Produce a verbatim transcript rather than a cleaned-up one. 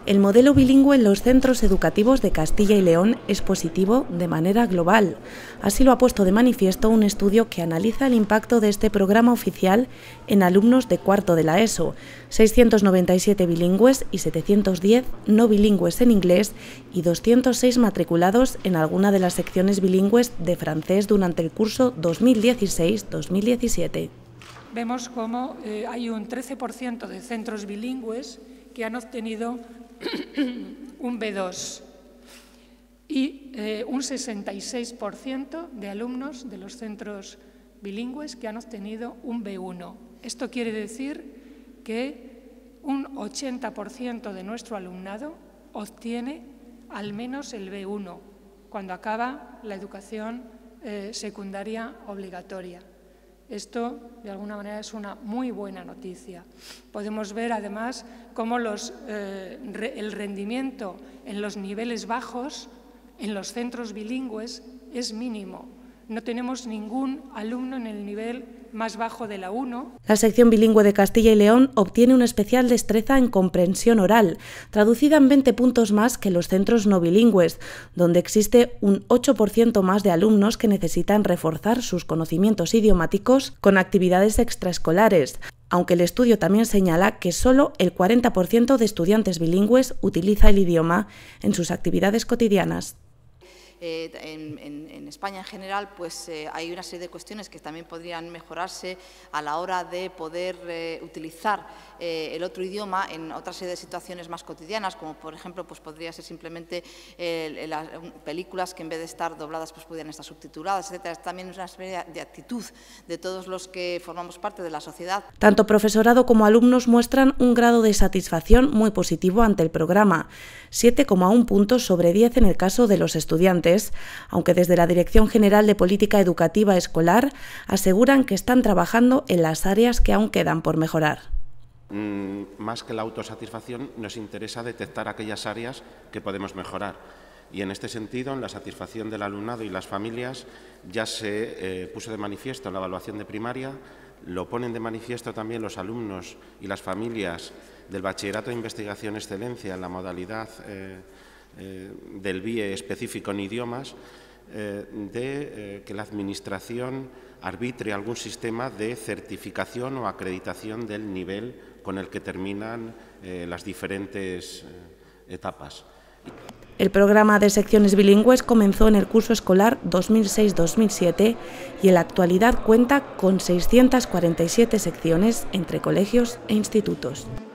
El modelo bilingüe en los centros educativos de Castilla y León es positivo de manera global. Así lo ha puesto de manifiesto un estudio que analiza el impacto de este programa oficial en alumnos de cuarto de la ESO, seiscientos noventa y siete bilingües y setecientos diez no bilingües en inglés y doscientos seis matriculados en alguna de las secciones bilingües de francés durante el curso dos mil dieciséis dos mil diecisiete. Vemos cómo eh, hay un trece por ciento de centros bilingües que han obtenido un B dos y eh, un sesenta y seis por ciento de alumnos de los centros bilingües que han obtenido un B uno. Esto quiere decir que un ochenta por ciento de nuestro alumnado obtiene al menos el B uno cuando acaba la educación eh, secundaria obligatoria. Esto, de alguna manera, es una muy buena noticia. Podemos ver, además, cómo los, eh, re, el rendimiento en los niveles bajos, en los centros bilingües, es mínimo. No tenemos ningún alumno en el nivel más bajo de la uno. La sección bilingüe de Castilla y León obtiene una especial destreza en comprensión oral, traducida en veinte puntos más que los centros no bilingües, donde existe un ocho por ciento más de alumnos que necesitan reforzar sus conocimientos idiomáticos con actividades extraescolares, aunque el estudio también señala que solo el cuarenta por ciento de estudiantes bilingües utiliza el idioma en sus actividades cotidianas. Eh, en, en, en España en general pues, eh, hay una serie de cuestiones que también podrían mejorarse a la hora de poder eh, utilizar eh, el otro idioma en otra serie de situaciones más cotidianas, como por ejemplo pues, podría ser simplemente eh, las películas que en vez de estar dobladas pues, pudieran estar subtituladas, etcétera. También es una especie de actitud de todos los que formamos parte de la sociedad. Tanto profesorado como alumnos muestran un grado de satisfacción muy positivo ante el programa, siete coma uno puntos sobre diez en el caso de los estudiantes, aunque desde la Dirección General de Política Educativa Escolar aseguran que están trabajando en las áreas que aún quedan por mejorar. Mm, más que la autosatisfacción, nos interesa detectar aquellas áreas que podemos mejorar. Y en este sentido, en la satisfacción del alumnado y las familias, ya se eh, puso de manifiesto en la evaluación de primaria, lo ponen de manifiesto también los alumnos y las familias del Bachillerato de Investigación Excelencia en la modalidad eh, Eh, del B I E específico en idiomas, eh, de eh, que la Administración arbitre algún sistema de certificación o acreditación del nivel con el que terminan eh, las diferentes eh, etapas. El programa de secciones bilingües comenzó en el curso escolar dos mil seis dos mil siete y en la actualidad cuenta con seiscientas cuarenta y siete secciones entre colegios e institutos.